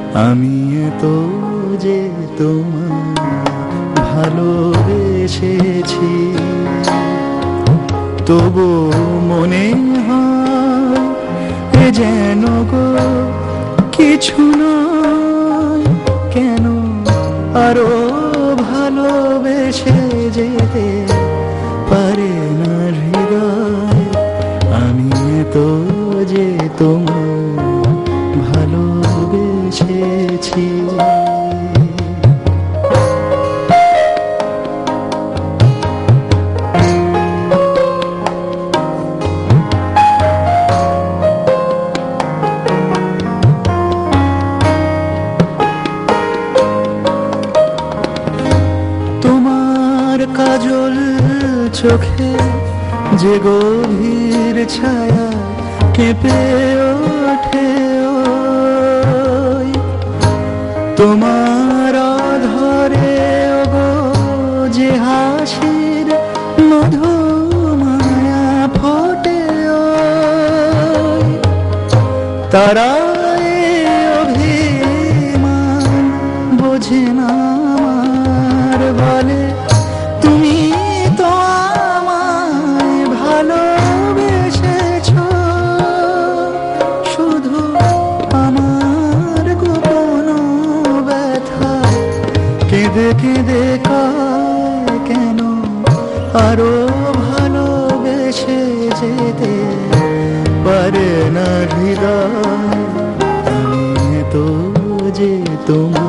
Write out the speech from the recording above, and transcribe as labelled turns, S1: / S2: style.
S1: আমি তো যে তোমায় ভালোবেসেছি, তবু মনে হয় এ যেন গো কিছু নয়। কেন আরো ভালোবেসে যেতে পারে না হৃদয়? আমি তো যে তোমায় ভালোবেসেছি। কাজল চোখে যে গভীর ছায়া কেঁপে ওঠে, তোমার অধরে গো যে হাসির মধু মায়া ফোটে, তারা অভিমান বোঝে না আমার, বলে তুমি তো আমায় ভালোবেসেছ, শুধু আমার গোপন ব্যথা কেঁদে কেঁদে কয় কেন আরো ভালোবেসে যেতে পারে না হৃদয়? আমি তো যে তোমার